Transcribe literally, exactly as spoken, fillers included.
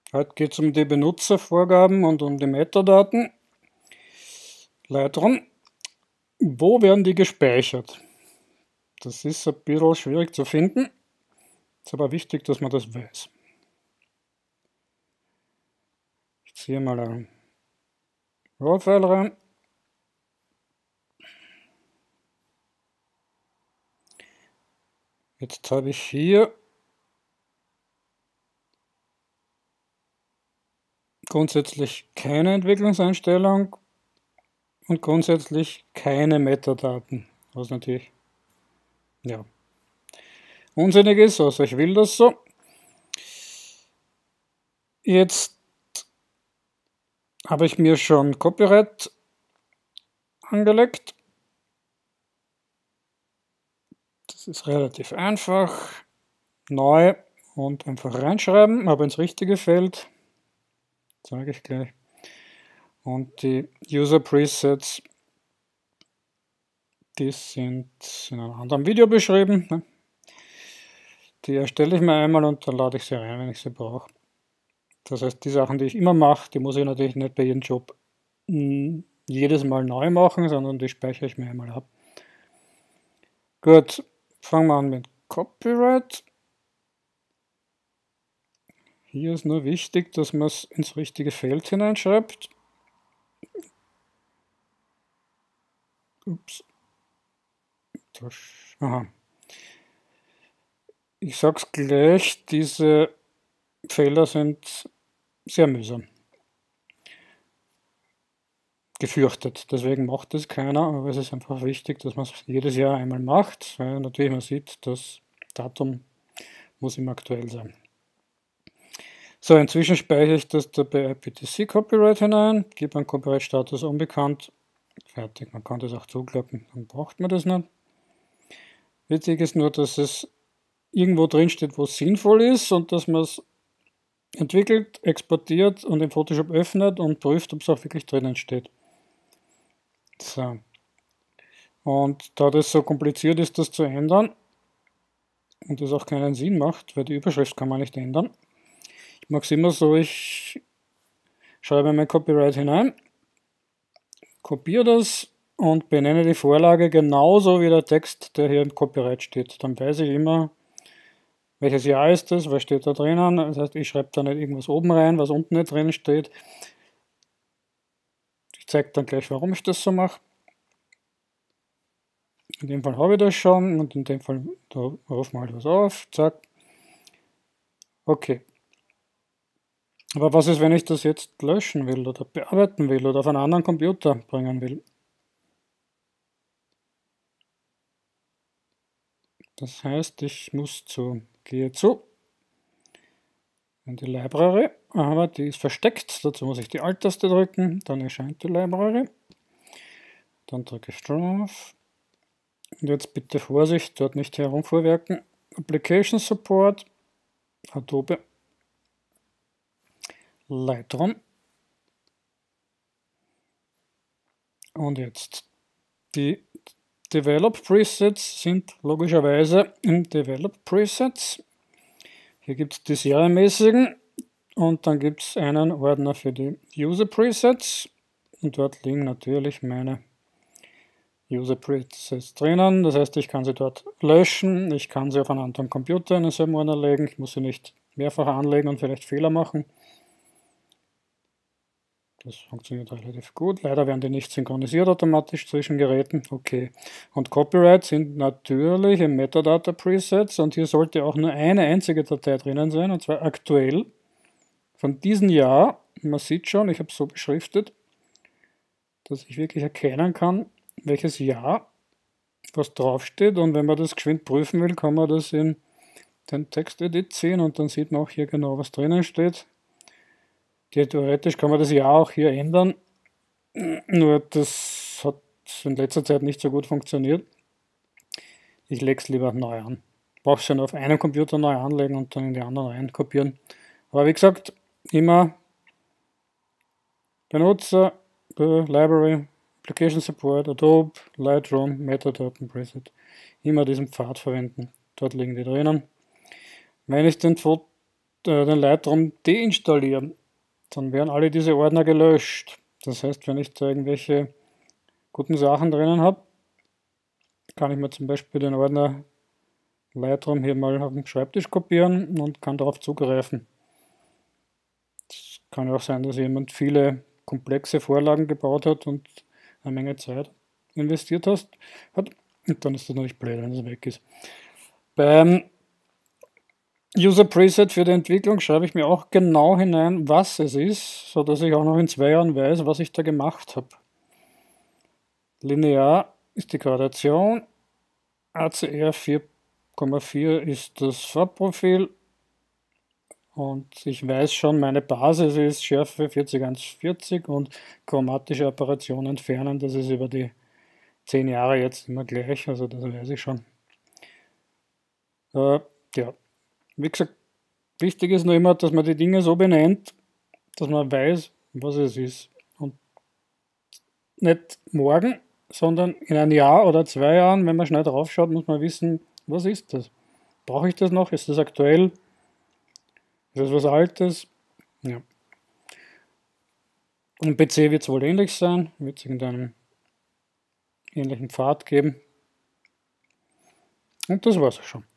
Heute geht es um die Benutzervorgaben und um die Metadaten. Lightroom. Wo werden die gespeichert? Das ist ein bisschen schwierig zu finden. Ist aber wichtig, dass man das weiß. Ich ziehe mal ein RAW-File rein. Jetzt habe ich hier grundsätzlich keine Entwicklungseinstellung und grundsätzlich keine Metadaten, was natürlich ja unsinnig ist, also ich will das so. Jetzt habe ich mir schon Copyright angelegt. Das ist relativ einfach. Neu und einfach reinschreiben, aber ins richtige Feld. Zeige ich gleich. Und die User Presets, die sind in einem anderen Video beschrieben. Die erstelle ich mir einmal und dann lade ich sie rein, wenn ich sie brauche. Das heißt, die Sachen, die ich immer mache, die muss ich natürlich nicht bei jedem Job jedes Mal neu machen, sondern die speichere ich mir einmal ab. Gut, fangen wir an mit Copyright. Hier ist nur wichtig, dass man es ins richtige Feld hineinschreibt. Ups. Aha. Ich sag's gleich, diese Fehler sind sehr mühsam. Gefürchtet. Deswegen macht es keiner, aber es ist einfach wichtig, dass man es jedes Jahr einmal macht, weil natürlich man sieht, das Datum muss immer aktuell sein. So, inzwischen speichere ich das da bei I P T C Copyright hinein, gebe einen Copyright-Status unbekannt. Fertig, man kann das auch zuklappen, dann braucht man das nicht. Wichtig ist nur, dass es irgendwo drin steht, wo es sinnvoll ist und dass man es entwickelt, exportiert und in Photoshop öffnet und prüft, ob es auch wirklich drinnen steht. So. Und da das so kompliziert ist, das zu ändern und das auch keinen Sinn macht, weil die Überschrift kann man nicht ändern, ich mache es immer so, ich schreibe mein Copyright hinein, kopiere das und benenne die Vorlage genauso wie der Text, der hier im Copyright steht. Dann weiß ich immer, welches Jahr ist das, was steht da drinnen. Das heißt, ich schreibe da nicht irgendwas oben rein, was unten nicht drin steht. Ich zeige dann gleich, warum ich das so mache. In dem Fall habe ich das schon und in dem Fall, da rufen wir halt was auf, zack. Okay. Aber was ist, wenn ich das jetzt löschen will oder bearbeiten will oder auf einen anderen Computer bringen will? Das heißt, ich muss zu, gehe zu, in die Library, aber die ist versteckt, dazu muss ich die Alt-Taste drücken, dann erscheint die Library. Dann drücke ich drauf. Und jetzt bitte Vorsicht, dort nicht herumfuhrwerken. Application Support, Adobe, Lightroom. Und jetzt die Develop Presets sind logischerweise im Develop Presets. Hier gibt es die serienmäßigen und dann gibt es einen Ordner für die User Presets und dort liegen natürlich meine User Presets drinnen. Das heißt, ich kann sie dort löschen, ich kann sie auf einen anderen Computer in denselben Ordner legen, ich muss sie nicht mehrfach anlegen und vielleicht Fehler machen. Das funktioniert relativ gut. Leider werden die nicht synchronisiert automatisch zwischen Geräten. Okay. Und Copyright sind natürlich im Metadata Presets und hier sollte auch nur eine einzige Datei drinnen sein, und zwar aktuell von diesem Jahr. Man sieht schon, ich habe es so beschriftet, dass ich wirklich erkennen kann, welches Jahr was draufsteht, und wenn man das geschwind prüfen will, kann man das in den Textedit ziehen und dann sieht man auch hier genau, was drinnen steht. Theoretisch kann man das Jahr auch hier ändern, nur das hat in letzter Zeit nicht so gut funktioniert. Ich lege es lieber neu an. Brauche es ja nur auf einem Computer neu anlegen und dann in die anderen rein kopieren. Aber wie gesagt, immer Benutzer, Library, Application Support, Adobe, Lightroom, Metadaten Preset. Immer diesen Pfad verwenden. Dort liegen die drinnen. Wenn ich den Foto äh, den Lightroom deinstalliere, dann werden alle diese Ordner gelöscht. Das heißt, wenn ich da irgendwelche guten Sachen drinnen habe, kann ich mir zum Beispiel den Ordner Lightroom hier mal auf dem Schreibtisch kopieren und kann darauf zugreifen. Es kann ja auch sein, dass jemand viele komplexe Vorlagen gebaut hat und eine Menge Zeit investiert hast, hat. Und dann ist das natürlich blöd, wenn es weg ist. Beim User Preset für die Entwicklung schreibe ich mir auch genau hinein, was es ist, sodass ich auch noch in zwei Jahren weiß, was ich da gemacht habe. Linear ist die Gradation, A C R vier Komma vier ist das Farbprofil und ich weiß schon, meine Basis ist Schärfe vierzig eins vierzig und chromatische Operationen entfernen, das ist über die zehn Jahre jetzt immer gleich, also das weiß ich schon. Äh, ja, wie gesagt, wichtig ist nur immer, dass man die Dinge so benennt, dass man weiß, was es ist. Und nicht morgen, sondern in ein Jahr oder zwei Jahren, wenn man schnell drauf schaut, muss man wissen, was ist das? Brauche ich das noch? Ist das aktuell? Ist das was Altes? Ja. Im P C wird es wohl ähnlich sein, wird es irgendeinen ähnlichen Pfad geben. Und das war's schon.